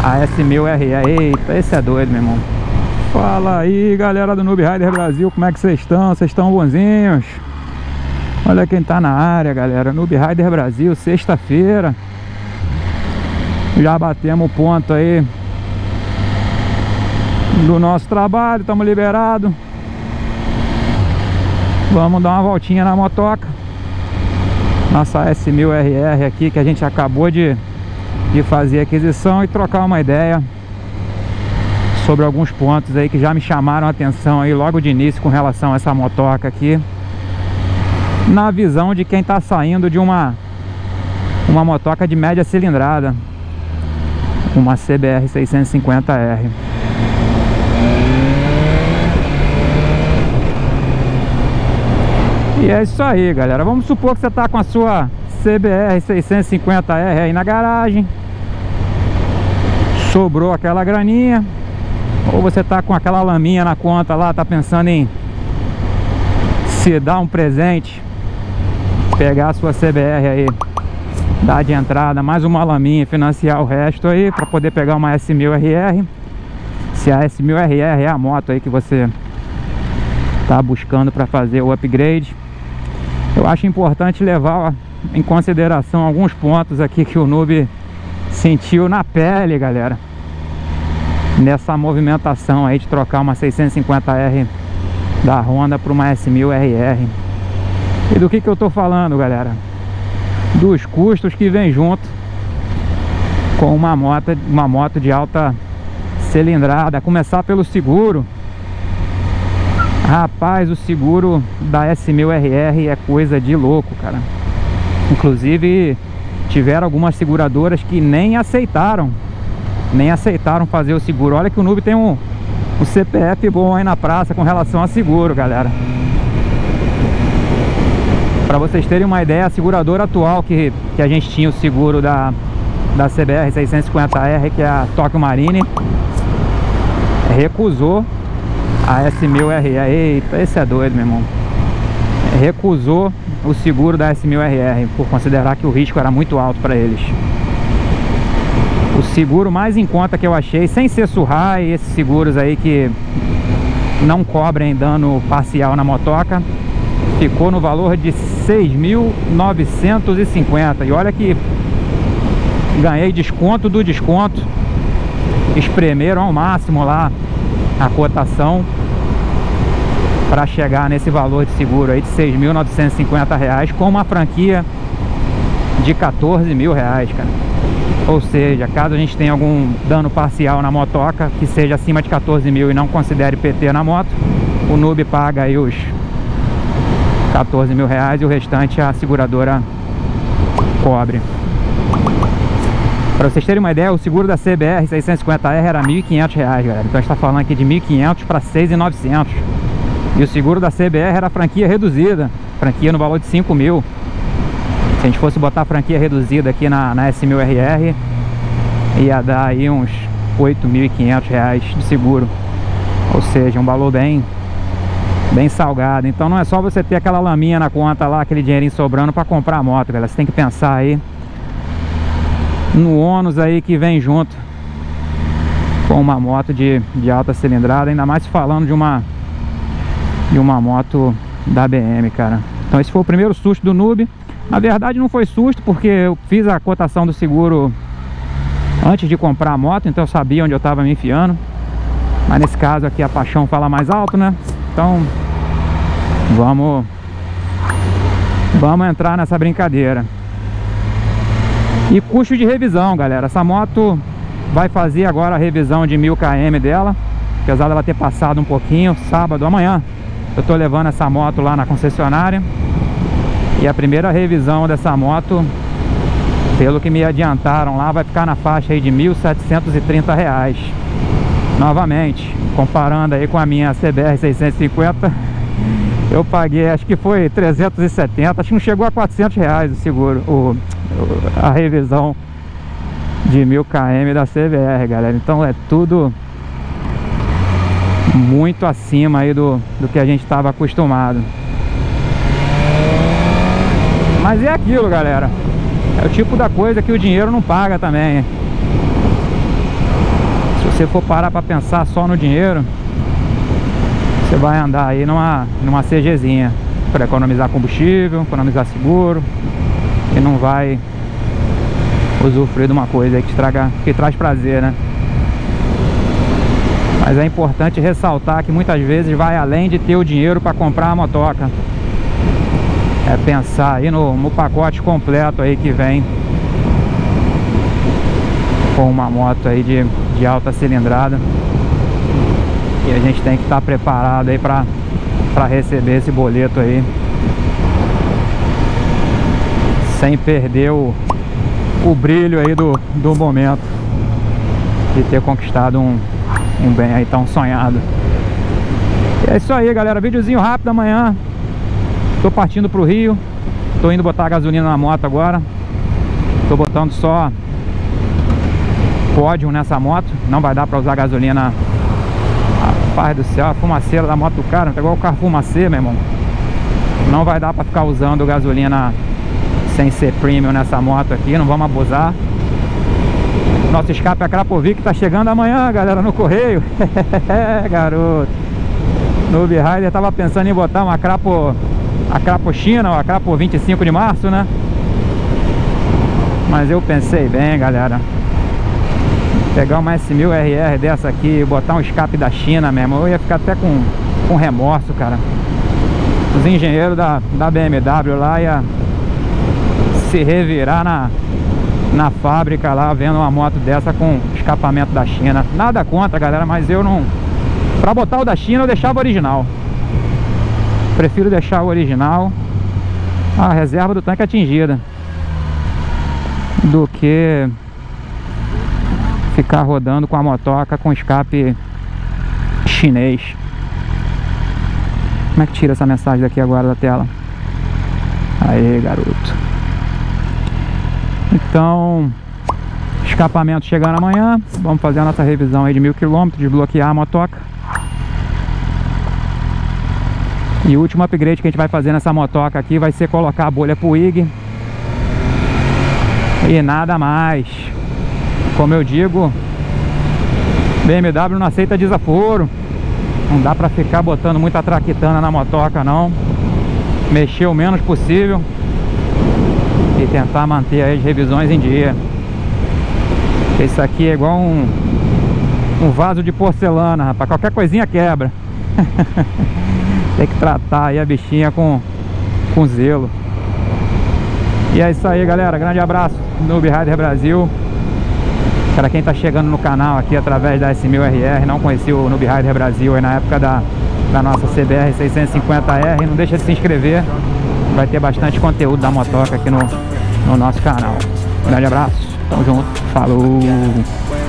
A S1000RE. Eita, esse é doido, meu irmão. Fala aí, galera do Noob Rider Brasil, como é que vocês estão? Vocês estão bonzinhos? Olha quem tá na área, galera. Noob Rider Brasil, sexta-feira. Já batemos o ponto aí do nosso trabalho, estamos liberados. Vamos dar uma voltinha na motoca. Nossa S1000RR aqui, que a gente acabou de fazer aquisição, e trocar uma ideia sobre alguns pontos aí que já me chamaram a atenção aí logo de início com relação a essa motoca aqui, na visão de quem está saindo de uma motoca de média cilindrada, uma CBR 650R. E é isso aí, galera. Vamos supor que você está com a sua CBR 650R aí na garagem, sobrou aquela graninha, ou você tá com aquela laminha na conta lá, tá pensando em se dar um presente, pegar a sua CBR aí, dar de entrada mais uma laminha e financiar o resto aí para poder pegar uma S1000RR. Se a S1000RR é a moto aí que você tá buscando para fazer o upgrade, eu acho importante levar em consideração alguns pontos aqui que o Noob sentiu na pele, galera, nessa movimentação aí de trocar uma 650R da Honda para uma S1000RR. E do que eu tô falando, galera? Dos custos que vem junto com uma moto de alta cilindrada. A começar pelo seguro. Rapaz, o seguro da S1000RR é coisa de louco, cara. Inclusive tiveram algumas seguradoras que nem aceitaram fazer o seguro. Olha que o Noob tem um CPF bom aí na praça com relação a seguro, galera. Para vocês terem uma ideia, a seguradora atual que a gente tinha o seguro da CBR 650R, que é a Tokyo Marine, recusou a S1000RR. Eita, esse é doido, meu irmão. Recusou o seguro da S1000RR por considerar que o risco era muito alto para eles. O seguro mais em conta que eu achei, sem ser Surrai, esses seguros aí que não cobrem dano parcial na motoca, ficou no valor de 6.950. E olha que ganhei desconto do desconto, espremeram ao máximo lá a cotação para chegar nesse valor de seguro aí de R$6.950, com uma franquia de R$14.000, cara. Ou seja, caso a gente tenha algum dano parcial na motoca que seja acima de 14.000 e não considere PT na moto, o Noob paga aí os R$14.000 e o restante a seguradora cobre. Para vocês terem uma ideia, o seguro da CBR 650R era R$1.500, galera. Então a gente está falando aqui de R$1.500 para R$6.900. E o seguro da CBR era franquia reduzida, franquia no valor de R$5.000. Se a gente fosse botar a franquia reduzida aqui na S1000RR, ia dar aí uns R$8.500 de seguro. Ou seja, um valor bem salgado. Então não é só você ter aquela laminha na conta lá, aquele dinheirinho sobrando para comprar a moto, galera. Você tem que pensar aí no ônus aí que vem junto com uma moto de alta cilindrada, ainda mais falando de uma moto da BM, cara. Então esse foi o primeiro susto do Noob. Na verdade não foi susto, porque eu fiz a cotação do seguro antes de comprar a moto, então eu sabia onde eu estava me enfiando. Mas nesse caso aqui a paixão fala mais alto, né? Então vamos entrar nessa brincadeira. E custo de revisão, galera. Essa moto vai fazer agora a revisão de 1000 km dela, apesar dela ter passado um pouquinho. Sábado, amanhã, eu tô levando essa moto lá na concessionária. E a primeira revisão dessa moto, pelo que me adiantaram lá, vai ficar na faixa aí de R$1.730. Novamente, comparando aí com a minha CBR 650, eu paguei, acho que foi 370, acho que não chegou a R$400 o seguro, a revisão de 1000 km da CBR, galera. Então é tudo muito acima aí do que a gente estava acostumado. Mas é aquilo, galera, é o tipo da coisa que o dinheiro não paga também. você for parar para pensar só no dinheiro, você vai andar aí numa CGzinha para economizar combustível, economizar seguro, e não vai usufruir de uma coisa aí que traz prazer, né? Mas é importante ressaltar que muitas vezes vai além de ter o dinheiro para comprar a motoca. É pensar aí no pacote completo aí que vem com uma moto aí de alta cilindrada. E a gente tem que estar preparado aí para receber esse boleto aí, sem perder o brilho aí do momento de ter conquistado um bem aí tão sonhado. E é isso aí, galera, videozinho rápido amanhã. Tô partindo pro Rio, tô indo botar gasolina na moto agora. Tô botando só pódio nessa moto, não vai dar pra usar gasolina. Rapaz do céu, a fumaceira da moto do cara, não pegou o carro fumacê, meu irmão. Não vai dar pra ficar usando gasolina sem ser premium nessa moto aqui, não vamos abusar. Nosso escape a Krapovic tá chegando amanhã, galera, no correio. Garoto, Noob Rider tava pensando em botar uma a Crapo China, ou a Crapo 25 de março, né? Mas eu pensei bem, galera, pegar uma S1000 RR dessa aqui e botar um escape da China mesmo, eu ia ficar até com remorso, cara. Os engenheiros da BMW lá ia se revirar na fábrica lá, vendo uma moto dessa com escapamento da China. Nada contra, galera, mas eu não... Pra botar o da China eu deixava o original. Prefiro deixar o original, a reserva do tanque atingida, do que ficar rodando com a motoca com escape chinês. Como é que tira essa mensagem daqui agora da tela? Aí, garoto. Então, escapamento chegando amanhã. Vamos fazer a nossa revisão aí de 1000 km, desbloquear a motoca. E o último upgrade que a gente vai fazer nessa motoca aqui vai ser colocar a bolha pro IG. E nada mais. Como eu digo, BMW não aceita desaforo. Não dá pra ficar botando muita traquitana na motoca, não. Mexer o menos possível e tentar manter aí as revisões em dia. Isso aqui é igual um vaso de porcelana, rapaz. Qualquer coisinha quebra. Tem que tratar aí a bichinha com zelo. E é isso aí, galera. Grande abraço, Noob Rider Brasil. Para quem tá chegando no canal aqui através da S1000RR, não conhecia o Noob Rider Brasil aí na época da nossa CBR 650R, não deixa de se inscrever. Vai ter bastante conteúdo da motoca aqui no nosso canal. Grande abraço, tamo junto, falou!